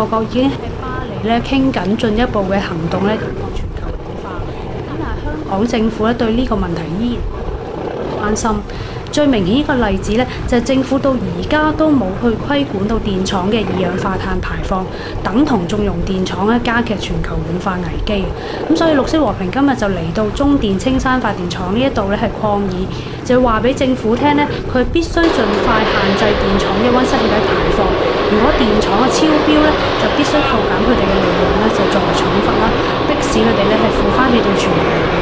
各國已經喺巴黎咧傾緊進一步嘅行動咧，對抗全球暖化。咁但係香港政府咧對呢個問題依然關心。最明顯一個例子咧，就係政府到而家都冇去規管到電廠嘅二氧化碳排放，等同縱容電廠咧加劇全球暖化危機。咁所以綠色和平今日就嚟到中電青山發電廠呢一度咧係抗議，就話俾政府聽咧，佢必須盡快限制電廠嘅溫室氣體排放。如果電廠嘅超標咧，就必須扣減佢哋嘅利潤咧，就作為懲罰啦，迫使佢哋咧係負翻起對全球